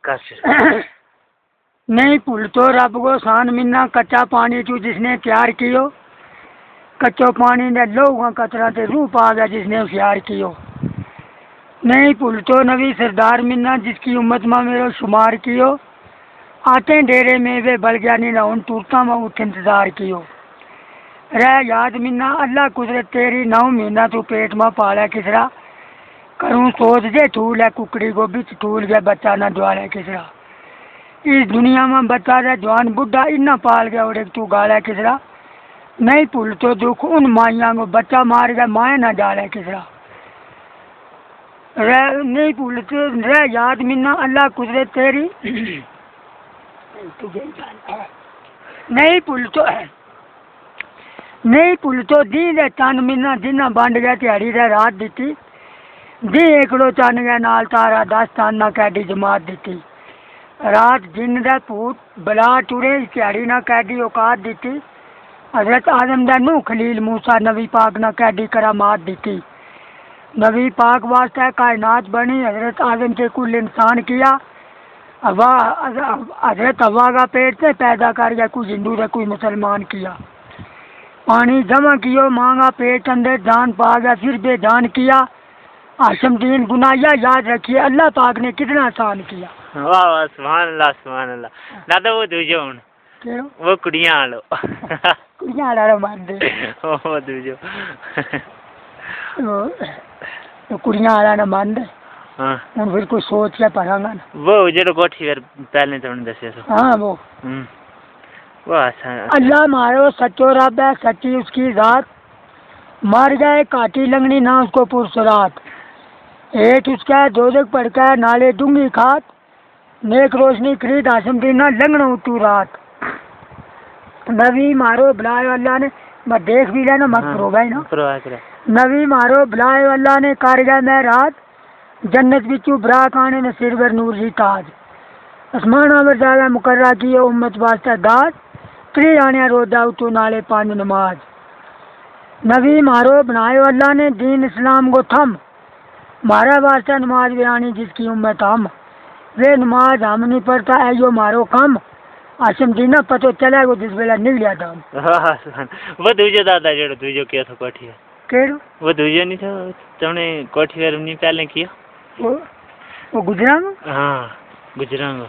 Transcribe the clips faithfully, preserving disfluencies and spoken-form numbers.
नहीं भूल तो रब को सान मिन्ना कच्चा पानी चू जिसने प्यार कियो, कच्चो पानी ने लहू कतरा ते रूह पा गया जिसने होशियार कियो। नहीं भूल तो नबी सरदार मिन्ना जिसकी उम्मत में मेरो शुमार कियो, आते डेरे में वे बल गया नहीं ना उन टूटता में उठ इंतजार कियो। रह याद मिन्ना अल्लाह कुदरत तेरी नौ महीना तू पेट में पाला किसरा, करूँ सोच जे ठूल है कुकड़ी को बिच ठूल गया बच्चा न द्वारा किसरा। इस दुनिया में बच्चा है जवान बुढ़ा इन्ना पाल गया और एक तू गाला किसरा। नहीं भूल तो दुख उन माइया को बच्चा मार गया माए न डाला किसरा। रह नहीं भूल तो रह याद मिन्ना अल्लाह कुदरत तेरी नहीं भूल तो नहीं भूल तो दी दे चंद मिन्ना जिन्ना बंड गया दिहाड़ी रे रात दी दी एकड़ो चन गया नाल तारा दस चन कैडी जमात दी। रात जिन दे भूत बला टुरे दिहाड़ी ना कैडी औकात दी। हजरत आदम दा नूह खलील मूसा नबी पाक ना कैडी करामात दी। नबी पाक वास्ते कायनात बनी हजरत आदम से कुल इंसान किया। हवा हजरत हवा का पेट से पैदा कर गया कोई हिंदू से कोई मुसलमान किया। पानी जमा कियो मांगा पेट अंदर जान पा गया फिर बेजान किया। आशम दीन गुनाया याद रखिए अल्लाह पाक ने कितना आसान किया। वाह वाह सुभान अल्लाह सुभान अल्लाह। दादा वो दूजो हुन केड़ो वो कुड़ियां आलो कुड़ियां आला मान दे वो दूजो वो कुड़ियां आला ना मान दे। हां हुन फिर कोई सोच के पढ़ांगा ना वो जेड़ो कोठी फिर पहले तो उन्हें दसिया सो। हां वो हम्म वाह अल्लाह मारो सच्चो रब है सच्ची उसकी जात, मर गए काटी लंगड़ी ना उसको पुरसरात। एक उसका दोजक पड़का नाले डूंगी खात, नेक रोशनी खरीद आसम दीना लंगना उतू रात। नबी मारो बुलाए अल्लाह ने मैं देख भी लेना मत करो भाई ना नबी मारो बुलाए अल्लाह ने कर गया मैं रात, जन्नत बिचू बराक आने ने सिर पर नूर जी ताज। आसमान पर ज्यादा मुकर्रा की उम्मत वास्ते दाद, त्री आने रोजा उतू नाले पांच नमाज। नबी मारो बनाए अल्लाह ने दीन इस्लाम को थम, मारा वास्ता नमाज बयानी जिसकी उम्मत हम। वे नमाज हम नहीं पढ़ता है यो मारो कम, आसम दीना पतो चला गो जिस वेला निकलिया था। वो दूजो दादा जेड़ो दूजो किया था कोठी केड़ो वो दूजो नहीं था तुमने कोठी पर नहीं पहले किया वो वो गुजरांग। हां गुजरांग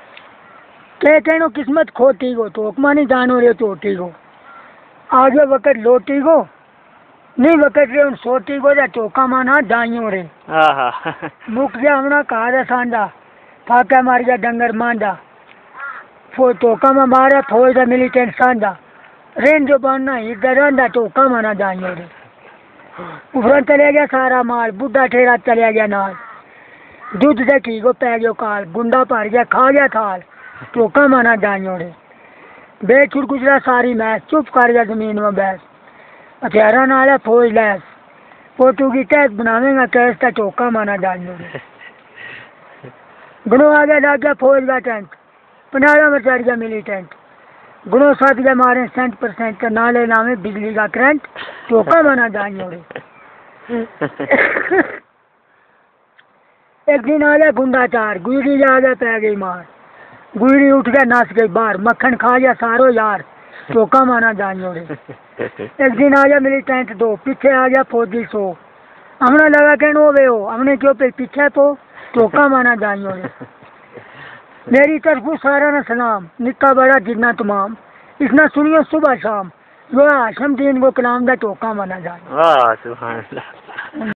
के कहनो किस्मत खोटी गो तो हुक्मा नहीं जानो रे चोटी गो, आगे वक्त लोटी गो नहीं वक्त रे उन सोटी को जा चौका माना जाइयो रे। हां मुक गया हमना कहा सांडा फाका मार गया डंगर मांडा, फो चौका में मारा फौज दा मिलिटेंट सांडा, रेन जो बनना इधर रंदा चौका माना जाइयो रे। ऊपर चले गया सारा माल बुढ़ा ठेरा चले गया नाल, दूध दे की को पै गयो काल, गुंडा भर गया खा गया थाल, चौका माना जाइयो रे। बेचुर गुजरा सारी मैच चुप कर गया जमीन में बैस, हथियारा नाल फौज लैस, फोटो की कैद बनावेगा कैस का चौका माना जाइयो रे। गुनो आ गया लग गया फौज का टेंट, पनारा में चढ़ गया मिलिटेंट, गुनो साथ गया मारे सेंट परसेंट का नाले नामे बिजली का करंट, चौका माना जाइयो रे। एक दिन आ गया गुंडा चार, गुजरी आ गया पै गई मार, गुजरी उठ गया नाच गई बाहर, मक्खन खा गया सारो यार, चौका माना जाइयो रे। एक दिन आ गया मिलिटेंट दो, पीछे आ गया फौजी सो, हमने लगा कहनो वे हो हमने क्यों पे पीछे तो चौका माना जाइयो रे। मेरी तरफ सारा न सलाम निक्का बड़ा जिन्ना तमाम, इसना सुनियो सुबह शाम, जो आशम दीन को कलाम दा चौका माना जाए। वाह सुभान अल्लाह।